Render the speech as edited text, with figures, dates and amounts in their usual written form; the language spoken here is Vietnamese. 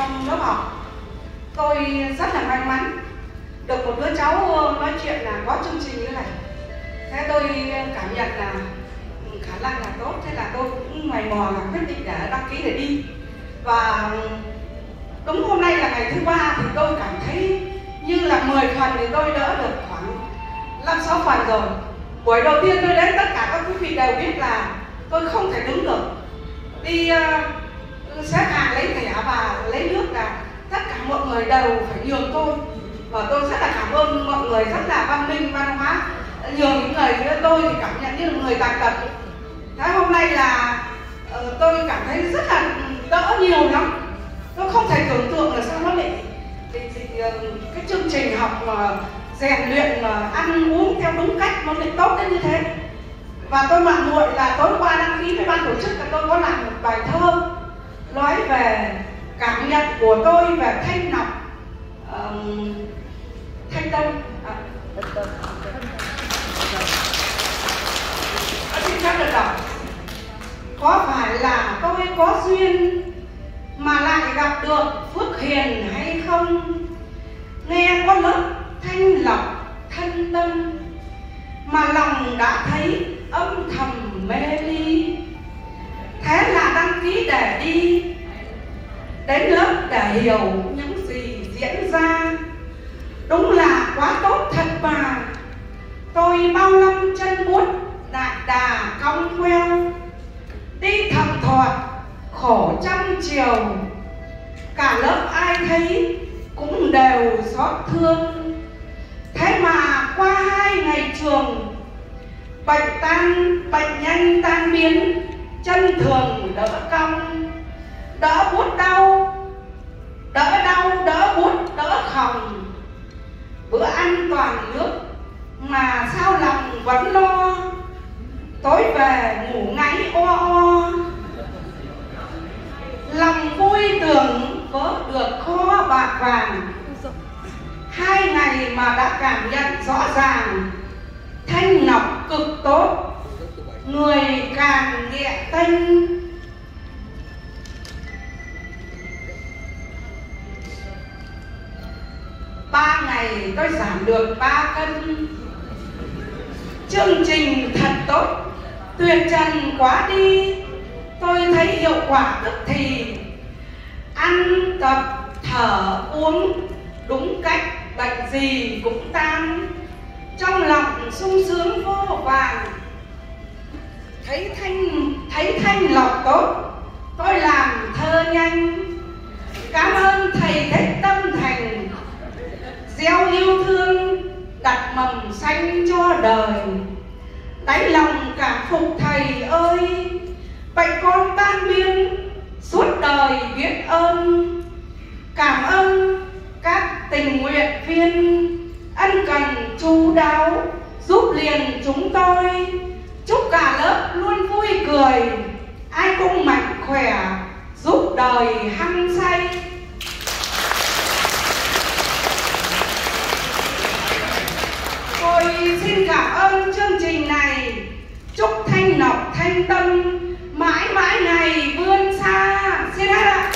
trong lớp học. Tôi rất là may mắn được một đứa cháu nói chuyện là có chương trình như này. Thế tôi cảm nhận là khả năng là tốt, thế là tôi cũng mày mò là quyết định để đăng ký để đi. Và đúng hôm nay là ngày thứ 3 thì tôi cảm thấy như là 10 phần thì tôi đỡ được khoảng 5-6 phần rồi. Buổi đầu tiên tôi đến, tất cả các quý vị đều biết là tôi không thể đứng được. Đi xếp hàng lấy thẻ và lấy nước là tất cả mọi người đều phải nhường tôi. Và tôi rất là cảm ơn mọi người rất là văn minh, văn hóa, nhường những người với tôi thì cảm nhận như là người tàn tật. Thế hôm nay là tôi cảm thấy rất là đỡ nhiều lắm. Tôi không thể tưởng tượng là sao nó lại cái chương trình học mà rèn luyện mà ăn uống theo đúng cách nó lại tốt đến như thế. Và tôi mạo muội là tối qua đăng ký với ban tổ chức là tôi có làm một bài thơ nói về cảm nhận của tôi về Thanh Ngọc, Thanh Đông. Xin phép được đọc. Có phải là tôi có duyên mà lại gặp được phước hiền hay không? Nghe có lớp thanh lọc thân tâm mà lòng đã thấy âm thầm mê ly. Thế là đăng ký để đi đến lớp để hiểu những gì diễn ra. Đúng là quá tốt thật mà. Tôi bao năm chân buốt đại đà cong queo, đi thầm thọt khổ trăm chiều. Cả lớp ai thấy cũng đều xót thương. Thế mà qua 2 ngày trường, bệnh nhanh tan biến, chân thường đỡ cong, đỡ buốt đau, đỡ buốt, đỡ khòng. Bữa ăn toàn nước mà sao lòng vẫn lo, tối về ngủ ngáy o o. Lòng vui tưởng vỡ được kho bạc vàng. 2 ngày mà đã cảm nhận rõ ràng Thanh Ngọc cực tốt, người càng nhẹ tênh. Ba ngày tôi giảm được 3 cân. Chương trình thật tốt, tuyệt trần quá đi. Tôi thấy hiệu quả tức thì. Ăn tập thở uống đúng cách, bệnh gì cũng tan. Trong lòng sung sướng vô vàng. Thấy thanh lọc tốt, tôi làm thơ nhanh. Cảm ơn thầy thích tâm thành, gieo yêu thương đặt mầm xanh cho đời. Đáy lòng cảm phục thầy ơi, bệnh con tan biến, suốt đời biết ơn. Cảm ơn các tình nguyện viên ân cần chu đáo giúp liền chúng tôi. Chúc cả lớp luôn vui cười, ai cũng mạnh khỏe, giúp đời hăng say. Tôi xin cảm ơn chương trình này. Chúc Thanh Ngọc thanh tâm mãi mãi ngày vươn xa. Xin hát ạ.